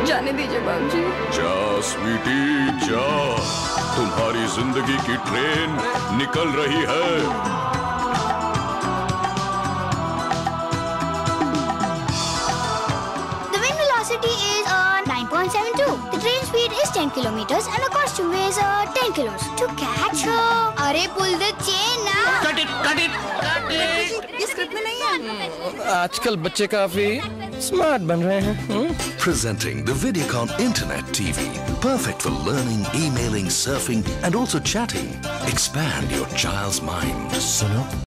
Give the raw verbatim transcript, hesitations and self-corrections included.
जाने दीजिए बाबूजी। जा स्वीटी जा, तुम्हारी जिंदगी की ट्रेन निकल रही है। The wind velocity is uh, nine point seven two. The train speed is ten kilometers and the costume weighs uh, ten kilos. To catch her, अरे pull the chain ना। Cut it, cut it, cut it. ये script में नहीं है। आजकल बच्चे काफी smart बन रहे हैं। Presenting the Videocon Internet T V. Perfect for learning, emailing, surfing and also chatting. Expand your child's mind. सुनो